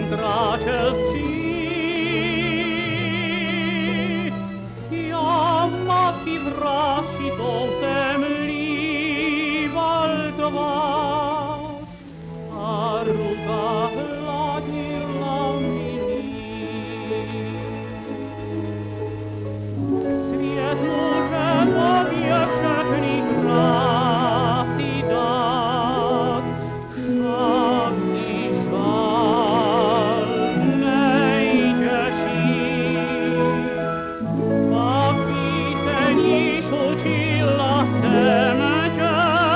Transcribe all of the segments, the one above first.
mądracze wścic. Ja matki wrasi tą zemli waltowasz, a ruka ladnila Świetlu, że powiewrzech mi krasi dat, szak i żal nejdzie si. Pak píseň učila jsem tě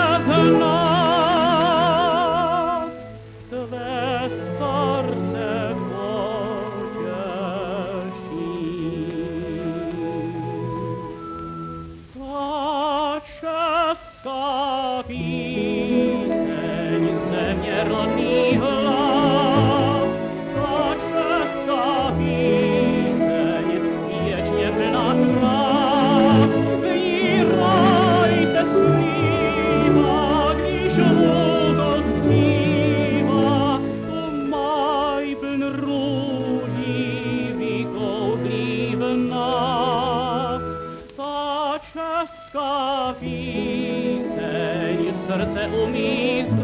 znát, tvé srdce Česká píseň, země rodný hlas, ta česká píseň, věčně plná krás, v ní ráj se zpívá, když vůdol zpívá, to maj pln růží vykouzlí v nás. Ta česká píseň srdce umí